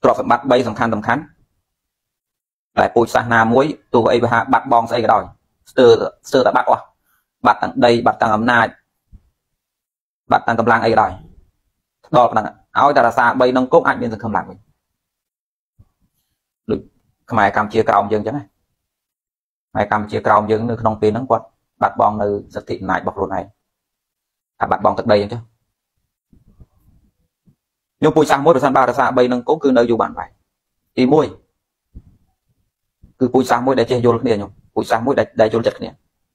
ទ្រព្យសម្បត្តិ3សំខាន់តែពូជសាសនាមួយទោះអីវាហាបាត់បងស្អីក៏ដោយស្ទើរតែបាត់អស់បាត់ទាំងដីបាត់ទាំងអំណាចបាត់ទាំងកម្លាំងអីក៏ដោយដល់ប៉ុណ្ណឹងឲ្យតែរក្សា3នឹងគង់អាចមានសង្ឃឹមឡើងវិញដូចខ្មែរកម្ពុជាក្រោមយើងអញ្ចឹងខ្មែរកម្ពុជាក្រោមយើងនៅក្នុងពេលហ្នឹងគាត់បាត់បង់នៅសិទ្ធិអំណាចរបស់ខ្លួនឯងថាបាត់បង់ទឹកដីអញ្ចឹងខ្ញុំពូជសាសមួយប្រសិនបើរក្សា3នឹងគង់គឺនៅយូរបានហើយទី1គឺពូជសាសមួយដែលចេះយល់គ្នាខ្ញុំពូជសាសមួយដែលយល់ចិត្តគ្នា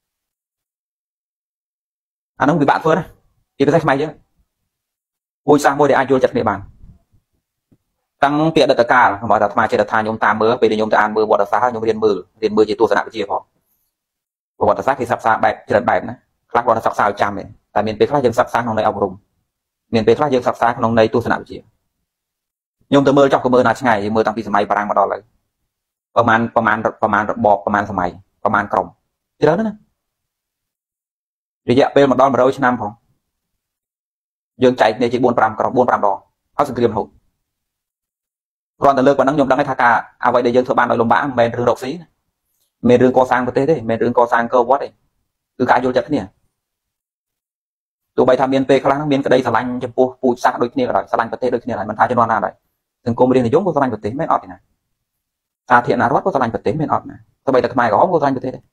អានោះពិបាកធ្វើណាពីប្រទេសខ្មែរយើងពូជសាសមួយដែលអាចយល់ចិត្តគ្នាបានតាំងពីអតីតកាលខ្ញុំบอกថាអាត្មាចេះថាខ្ញុំតាមមើលពេលខ្ញុំទៅអានមើលវត្តសាស្ត្រខ្ញុំរៀនមើលជាទស្សនវិជ្ជាផងប្រវត្តិសាស្ត្រគេសិក្សាបែបច្រើនបែបណាខ្លះគាត់សិក្សាឲ្យចាំទេតែមានពេលខ្លះយើងសិក្សាក្នុងន័យអប់រំមានពេលខ្លះយើងសិក្សាក្នុងន័យទស្សនវិជ្ជាខ្ញុំទៅមើលចុះក៏មើលណាឆ្ងាយមើលតាំងពីសម័យបារាំងមកដល់ឥឡូវប្រមាណរបបប្រមាណសម័យប្រមាណក្រុមច្រើនណាស់រយៈពេលមកដល់100ឆ្នាំផងយើងចែកគ្នាជា4 5ក្រុម4 5ដងហើយសង្គ្រាមរហូតគ្រាន់តែលើកប៉ុណ្ណឹងខ្ញុំដឹងថាការអ្វីដែលយើងធ្វើបានដោយលំបាកមិនមែនរឿងរកស៊ីណាមិនមែនរឿងកសាងប្រទេសទេមិនមែនរឿងកសាងកោវត្តទេគឺការយល់ចិត្តគ្នាទោះបីថាមានពេលខ្លះហ្នឹងមានក្តីស្រឡាញ់ចំពោះពូជសាសន៍ដូចគ្នាក៏ដោយស្រឡាញ់ប្រទេសដូចគ្នាដែរមិនថាជំនាន់ណាដែរសង្គមរាស្ត្រនិយមក៏ស្រឡាញ់ប្រទេសមិនអត់ទេណាសាធារណរដ្ឋក៏ស្រឡាញ់ប្រទេសមិនអត់ណាទោះបីតែខ្មែរក្រហមក៏ស្រឡាញ់ប្រទេសដែរ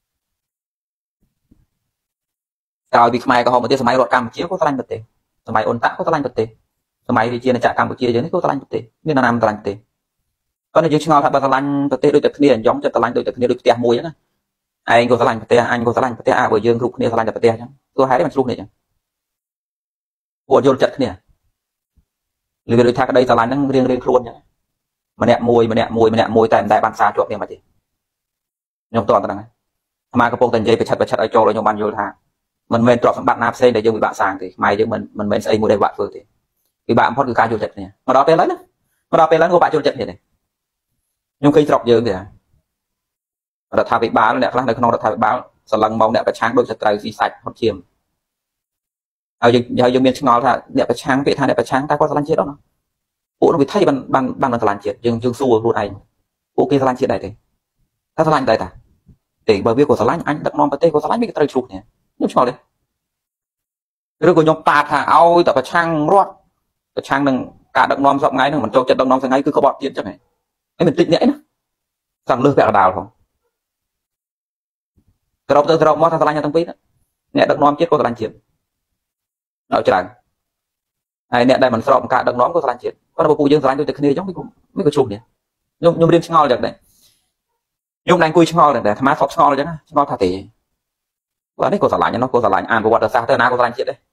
ក្រោយពីខ្មែរក្រហមប្រទេសសម័យរដ្ឋកម្ពុជាក៏ស្រឡាញ់ប្រទេសសម័យអ៊ុនតាក់ក៏ស្រឡាញ់ប្រទេសសម័យរាជាណាចក្រកម្ពុជាយើងនេះក៏ស្រឡាញ់ប្រទេសមានណាមស្រឡាញ់ប្រទេសប៉ុន្តែយើងឆ្ងល់ថាបើស្រឡាញ់ប្រទេសដូចតែគ្នាអញ្ចឹងចិត្តស្រឡាញ់ដូចតែគ្នាដូចផ្ទះមួយហ្នឹងណាឯងក៏ស្រឡាញ់ប្រទេសអញក៏ស្រឡាញ់ប្រទេសបើយើងគ្រប់គ្នាស្រឡាញ់តែប្រទេសអញ្ចឹងទោះហេតុអីមិនឆ្លុះគ្នាអញ្ចឹងពួកយល់ចិត្តគ្នាឬវាដូចថាក្តីស្រឡាញ់ហ្នឹងរៀងខ្លួនអញ្ចឹងម្នាក់មួយតែមិនដែលបានសារជាប់គ្នាមកទេខ្ញុំតើហ្នឹងអាមាកំពុងតែនិយាយប្រឆិតឲ្យចូលឲ្យខ្ញុំបានយល់ថាមិនមែនទ្រព្យសម្បត្តិណាផ្សេងដែលយើងពិបាកសាងទេខ្មែរយើងមិនមែនស្អីមួយដែលពិបាកធ្វើទេពិបាកបំផុតគឺការយល់ចិត្តគ្នាមកដល់ពេលហ្នឹងក៏បាក់យល់ចិត្តគ្នាដែរខ្ញុំឃើញស្រុកយើងទេរដ្ឋាភិបាលអ្នកខ្លះនៅក្នុងរដ្ឋាភិបាលស្រឡឹងមកអ្នកប្រឆាំងដូចសត្រូវស៊ីសាច់ហត់ឈាមហើយយើងមានឆ្ងល់ថាអ្នកប្រឆាំងពាក្យថាអ្នកប្រឆាំងតើគាត់ស្រឡាញ់ជាតិអត់ណាពួកនោះវិធីបានស្រឡាញ់ជាតិយើងសួរខ្លួនឯងពួកគេស្រឡាញ់ជាតិដែរទេថាស្រឡាញ់ដែរតាទេបើវាក៏ស្រឡាញ់អញដឹកនាំប្រទេសក៏ស្រឡាញ់វាក៏ត្រូវឆ្លុះគ្នាខ្ញុំឆ្ងល់ទេឬក៏ខ្ញុំប៉ាថាឲ្យតែប្រឆាំងរដ្ឋប្រឆាំងនឹងការដឹកនាំសពថ្ងៃហ្នឹងមិនចូលចិត្តដឹកនាំថ្ងៃគឺក្បត់ទៀតចឹងហ្នឹងហើយមិនតិចអ្នកឯណាសង្លើសពាក់កណ្ដាលផងត្រប់មកថាស្រឡាញ់ទាំងពីរអ្នកដឹកនាំជាតិក៏ស្រឡាញ់ជាតិដល់ច្រើនហើយអ្នកដែលមិនស្របនឹងការដឹកនាំក៏ស្រឡាញ់ជាតិប៉ុន្តែពួកយើងស្រឡាញ់ដូចតែគ្នាអញ្ចឹងមិនក៏ឆ្លុះគ្នាខ្ញុំរៀនឆ្ងល់ចឹងដែរខ្ញុំđangអង្គុយឆ្ងល់ដែរអាត្មាសពឆ្ងល់អញ្ចឹងឆ្ងល់ថាទេបាទនេះក៏ស្រឡាញ់នោះក៏ស្រឡាញ់អានប្រវត្តិសាស្ត្រទៅណាក៏ស្រឡាញ់ជាតិដែរ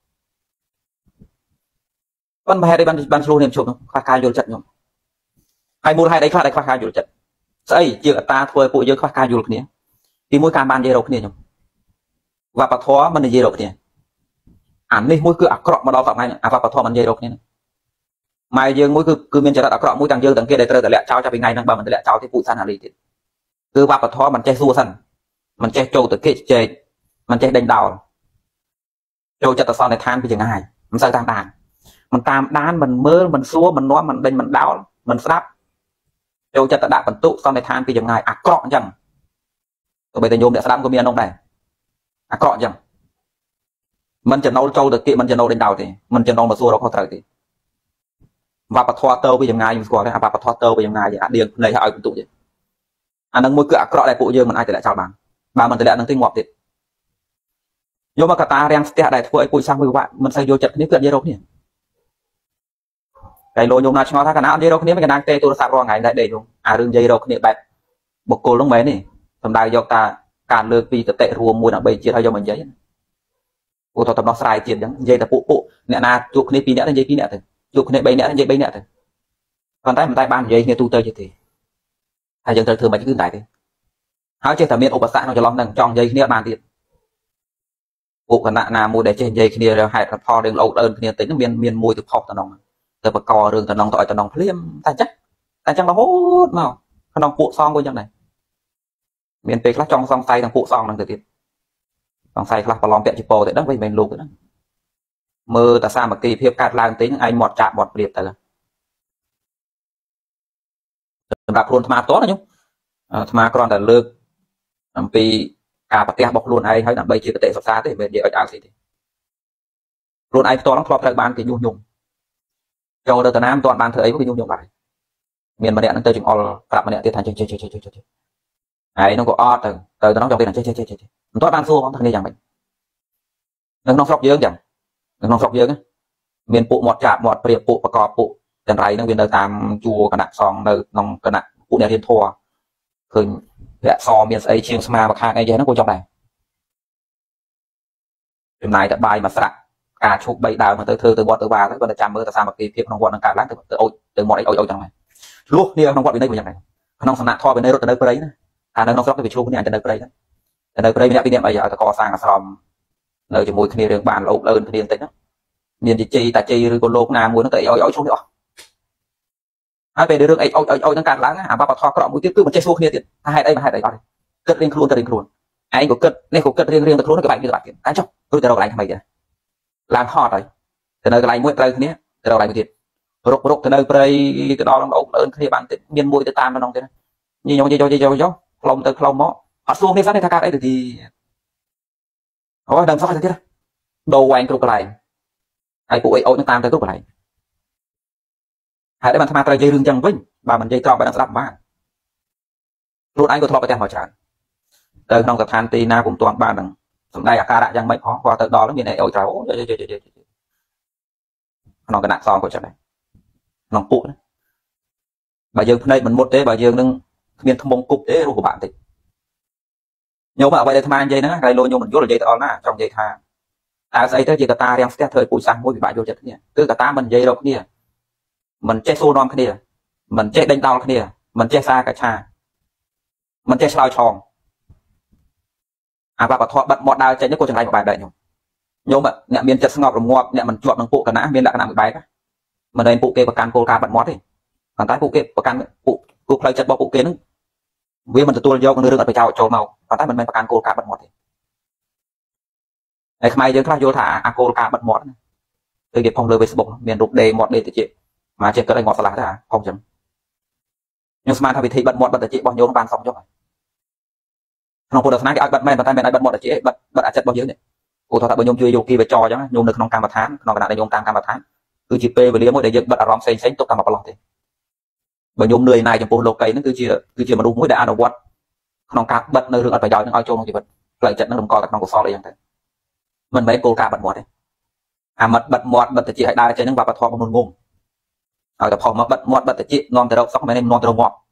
ប៉ុន្តែហេតុអីបានឆ្លុះគ្នាជប់ខ្វះការយល់ចិត្តខ្ញុំហើយមូលហេតុអីខ្លះដែលខ្វះការយល់ចិត្តស្អីជាកត្តាធ្វើឲ្យពួកយើងខ្វះការយល់គ្នាទីមួយការបាននិយាយរកគ្នាខ្ញុំវប្បធម៌មិននិយាយរកគ្នាអានេះមួយគឺអាក្រក់មកដល់ថ្ងៃអាវប្បធម៌មិននិយាយរកគ្នាម៉ែយើងមួយគឺមានចរិតអាក្រក់មួយទាំងយើងទាំងគេដែលត្រូវតែលាក់ចោលចាប់ពីថ្ងៃហ្នឹងបើមិនលាក់ចោលទេពូជសាសនាលីទៀតគឺវប្បធម៌មិនចេះសួរសិនមិនចេះចូលទៅគេជែកមិនចេះដេញដោលចូលចិត្តទៅសន្និដ្ឋានពីចង្អាយមិនសូវតាមដានមិនតាមដានមិនមើលមិនសួរមិននាំមិនដេញមិនដោលមិនស្ដាប់ចូលចិត្តទៅដាក់បន្ទុកសន្និដ្ឋានពីចង្អាយអាក្រក់អញ្ចឹងទៅបីតែញោមអ្នកស្ដាប់ក៏មានអានោះដែរអាក្រក់អញ្ចឹងមិនចំណូលចូលទៅគេមិនចំណូលដេញដោលទេមិនចំណូលមកសួររកខុសត្រូវទេវប្បធម៌ទៅពីចង្អាយខ្ញុំស្គាល់ទេអាវប្បធម៌ទៅពីចង្អាយអាដៀងភ្នែកឲ្យបន្ទុកទេអានឹងមួយគឺអាក្រក់ដែលពួកយើងមិនអាចទម្លាក់ចោលបានបើមិនទម្លាក់នឹងទីងាប់ទៀតយកមកកតារាំងស្ទះដែលធ្វើឲ្យពូជសាសន៍មួយវាក់មិនសូវយល់ចិត្តគ្នាគឺអត់និយាយរកគ្នាតែលោកញោមណាឆ្ងល់ថាកណាអត់និយាយរកគ្នាមិនកណាទេទូរស័ព្ទរាល់ថ្ងៃដែរដេកខ្ញុំអារឿងនិយាយរកគ្នាបែបបុគ្គលហ្នឹងមែនទេសំដៅយកតាការលើកពីកតិរួមមួយដើម្បីជាតិឲ្យយកមកនិយាយពួកទៅតំណោះស្រាយជាតិអញ្ចឹងនិយាយតែពួកអ្នកណាជួបគ្នា2នាក់ទៅនិយាយ2នាក់ទៅជួបគ្នា3នាក់ទៅនិយាយ3នាក់ទៅប៉ុន្តែមិនតែបាននិយាយគ្នាទូទៅទេហើយយើងត្រូវធ្វើមិនគឺដែរទេហើយចេះតែមានឧបសគ្គក្នុងចន្លោះហ្នឹងចង់និយាយគ្នាបានទៀតពួកគណៈណាមួយដែលចេះនិយាយគ្នាហេតុផលរឿងលោកដើនគ្នាតិចមានមួយទៅផុសតំណងទៅបករឿងតំណងទៅឲ្យតំណងភ្លាមតែអញ្ចឹងរហូតមកក្នុងពួកសងក៏អញ្ចឹងដែរមានពេលខ្លះចង់សង្ស័យទាំងពួកសងហ្នឹងទៅទៀតសង្ស័យខ្លះប្រឡំពាក់ជីពោទៅដឹងវិញមិនមែនលោកទៅហ្នឹងមើលតែសាមគ្គីភាពកាត់ឡើងតិចឯងមាត់ចាក់មាត់ព្រាបទៅសម្រាប់ខ្លួនអាត្មាផ្ទាល់ណាញោមអាត្មាគ្រាន់តែលើកអំពីការប្រទះរបស់ខ្លួនឯងហើយដើម្បីជាកតិសិក្សាទេមិននិយាយឲ្យអើស្អីទេខ្លួនឯងផ្ទាល់ហ្នឹងធ្លាប់ត្រូវបានគេញុះញង់ចូលទៅតាណាមិនទាន់បានធ្វើអីគេញុះញង់ដែរមានម្នាក់ហ្នឹងទៅចង្អុលប្រាប់ម្នាក់ទៀតថាចេះហើយហ្នឹងក៏អត់ទៅទៅដល់ចង់ទៀតចេះមិនទាន់បានសួរផងគ្នាយ៉ាងម៉េចនៅក្នុងស្រុកយើងចឹងនៅក្នុងស្រុកយើងមានពួកមាត់ចាបមាត់ព្រាបពួកបកបពួកទាំងរៃហ្នឹងវានៅតាមជួរគណៈសង្ឃនៅក្នុងគណៈពួកអ្នករៀនធម៌ឃើញវគ្គសមានស្អីជាងស្មាមកខាងអីចឹងហ្នឹងគួរចង់ដែរចំណាយតែបាយមួយស្រាក់ការឈប់3ដើមទៅធ្វើទៅវត្តទៅវាទៅគាត់តែចាំមើលតែសាមគ្គីភាពក្នុងវត្តនឹងកើតឡើងទៅអូចទៅមាត់អីអូចចឹងដែរឆ្លោះគ្នាក្នុងវត្តវិន័យវិញចឹងដែរក្នុងសំណាក់ធម៌វិន័យរត់ទៅនៅព្រៃណាអានៅក្នុងស្រុកទៅវាឆ្លោះគ្នាអាចទៅនៅព្រៃទៅនៅព្រៃម្នាក់ពីរនាក់អីឲ្យតែកសាងអាស្រមនៅជាមួយគ្នារឿងបានលោកលឿនគ្នាបន្តិចហ្នឹងមានជ័យតាជ័យឬក៏លោកណាមួយហ្នឹងទៅអីឲ្យឆ្លោះនេះអស់ហើយពេលរឿងអីអូចហ្នឹងកើតឡើងអាបបធម៌ក្រក់មួយទៀតគឺមិនចេះសួរគ្នាទៀតថាហេតុអីអត់គិតរៀងខ្លួនទៅរៀងខ្លួនឯងក៏គិតនេះក៏គិតរៀងទៅខ្លួនក៏បែកគ្នាទៅបាត់ទៀតតែចុះរួចទៅរកកន្លែងថ្មីទៀតឡើងហត់ហើយទៅនៅកន្លែងមួយត្រូវគ្នាទៅរកកន្លែងមួយទៀតរុកទៅនៅព្រៃទៅដល់លោកលឿនគ្នាបានទៀតមានមួយទៅតាមក្នុងទៀតញញយកខ្លុំទៅខ្លុំមកអត់សួរគ្នាសិនថាកើតអីទៅទីអូដល់សោះទៅទៀតដូរវែងគ្រប់កន្លែងហើយពួកអីអូចនឹងតាមទៅគ្រប់កន្លែងហើយបានអាត្មាត្រូវនិយាយរឿងចឹងវិញបើមិននិយាយត្រង់បែបហ្នឹងស្ដាប់បានខ្លួនឯងក៏ធ្លាប់ប្រទះមកច្រើនទៅក្នុងស្ថានទីណាពុំទាន់បាននឹងសំដែងអាការៈយ៉ាងម៉េចផងគាត់ទៅដល់មានអីអូចត្រូវក្នុងគណៈសងក៏ចឹងដែរក្នុងពួកណាបើយើងភ្នែកមិនមុតទេបើយើងនឹងគ្មានថ្មងគប់ទេរស់ពិបាកបន្តិចញោមអ្វីដែលអាត្មានិយាយហ្នឹងហើយលោកញោមមិនយល់និយាយទៅអល់ណាចង់និយាយថាតើស្អីទៅជាកតារាំងស្ទះធ្វើឲ្យពូជសាសមួយពិបាកយល់ចិត្តគ្នាគឺកតាមិននិយាយរកគ្នាមិនចេះសួរនាំគ្នាមិនចេះដេញដោលគ្នាមិនចេះសារកឆាមិនចេះឆ្លើយឆងអាបបធម៌បិទមាត់ដើរចេញក៏ចង្រៃមួយបែបដែរញោមអ្នកមានចិត្តស្ងប់រងាប់អ្នកមិនជាប់នឹងពួកគណៈមានលក្ខណៈមួយបែបមិនមែនពួកគេប្រកាន់គោលការណ៍បិទមាត់ទេប៉ុន្តែពួកគេប្រកាន់ពួកផ្លូវចិត្តរបស់ពួកគេហ្នឹងវាមិនទទួលយករឿងអត់ប្រយោជន៍ចូលមកប៉ុន្តែមិនមែនប្រកាន់គោលការណ៍បិទមាត់ទេហើយខ្មែរយើងខ្លះយល់ថាអាគោលការណ៍បិទមាត់គឺគេផុសលើ Facebook មានរូបដេមាត់ដេតិចមកចេះគិតឲ្យងាប់ឆ្លាស់ទៅផុសចឹងខ្ញុំស្មានថាវិធីបិទមាត់បិទតិចរបស់ញោមបានសមចុះក្នុងពុទ្ធសាសនាគេឲ្យបិទមែនប៉ុន្តែមិនឲ្យបិទមាត់តិចទេបិទអាចិតរបស់យើងនេះឧទាហរណ៍ថាបើញោមជួយយកគីវចអញ្ចឹងញោមនៅក្នុងកម្មដ្ឋានក្នុងគណៈដែលញោមតាមកម្មដ្ឋានគឺជាពេលវេលាមួយដែលយើងបិទអារម្មណ៍ផ្សេងទុកតាមប្រឡោះទេបើញោមនឿយណាយចំពោះលោកីហ្នឹងគឺជាមនុស្សមួយដែលអនុវត្តក្នុងការបិទនៅរឿងអត់ប្រយោជន៍ហ្នឹងឲ្យចូលក្នុងជីវិតផ្លូវចិត្តហ្នឹងរំកល់តែក្នុងកុសលអីចឹងទៅមិនមែនគោលការណ៍បិទមាត់ទេអាមិត្តបិទមាត់បិទតិចឲ្យដើរចេញហ្នឹងវប្បធម៌មនុស្សងងឲ្យតែផុសមកបិទមាត់បិទតិចនាំទៅរកសុខមិនមែននាំទៅរកងាប់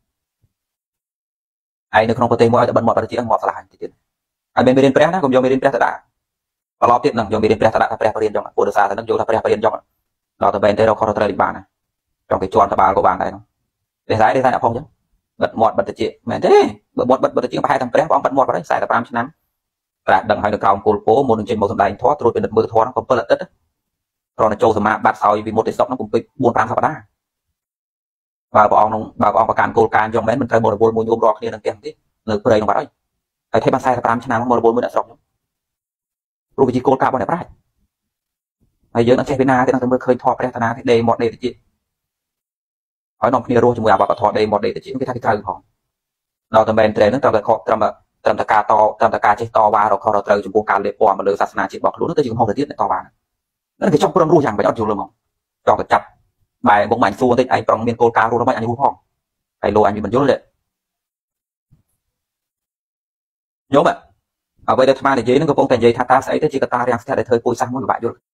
ឯនៅក្នុងប្រទេសមួយឲ្យតែបិទមាត់បិទតិចងាប់ឆ្លាស់ហើយទៀតហើយមានមេរៀនព្រះណាកុំយកមេរៀនព្រះទៅដាក់ប្រឡប់ទៀតហ្នឹងយកមេរៀនព្រះទៅដាក់ថាព្រះបរិញ្ញាចង់ពុទ្ធសាសនាហ្នឹងយកថាព្រះបរិញ្ញាចង់ដល់ទៅបែនទៅរកខុសត្រូវបានណាចង់គេជន់ក្បាលក៏បានដែរហ្នឹងទេតែអ្នកផុសចឹងបិទមាត់បិទតិចមែនទេបើមាត់បិទតិចប្រហែលទាំងព្រះព្រះអង្គបិទមាត់បាត់ហើយ45ឆ្នាំត្រាស់ដឹងហើយនៅក្រោមគោលពោមុននឹងចេញមកសម្ដែងធម៌ត្រួតពិនិត្យមើលធម៌ហ្នឹង7អាទិត្យគ្រាន់តែចូលសមាបត្តិឲ្យវិមុតទេសកហ្នឹងគំពេច4-5សប្តាហ៍បើព្រះអង្គប្រកាន់គោលការណ៍យ៉ាងមែនមិនត្រូវមករវល់មួយញោមរកគ្នានឹងផ្ទះទេនៅព្រៃក្នុងបាត់ហើយតែបាន45ឆ្នាំមករវល់មួយអ្នកស្រុកខ្ញុំព្រោះវាជាគោលការណ៍របស់អ្នកប្រាជ្ញហើយយើងអត់ចេះពីណាទេនឹងទៅមើលឃើញធម៌ព្រះតាណាទេដេមាត់ដេតិចហើយនាំគ្នារស់ជាមួយអាវបធម៌ដេមាត់ដេតិចគេថាគេត្រូវផងដល់តែមែនត្រេហ្នឹងត្រូវតែខកត្រឹមតែការចេះតវ៉ារកខុសត្រូវចំពោះការលេបពណ៌មកលើសាសនាជាតិរបស់ខ្លួនទៅជាកំហុសទៅទៀតអ្នកតវ៉ាហ្នឹងគេចង់ប្រឹងរស់យ៉ាងម៉េចអត់យល់ហ្មងចង់ទៅចាប់បែរបងមាញ់សួរបន្តិចឯងប្រឹងមានគោលការណ៍រស់របស់អញរស់ផងហើយលោកអញវាមិនយល់ទេញោមអ្វីដែលអាត្មានិយាយហ្នឹងកំពុងតែនិយាយថាតើស្អីទៅជាកត្តារាំងស្ទះដែលធ្វើពូជសាសន៍មួយពិបាកយល់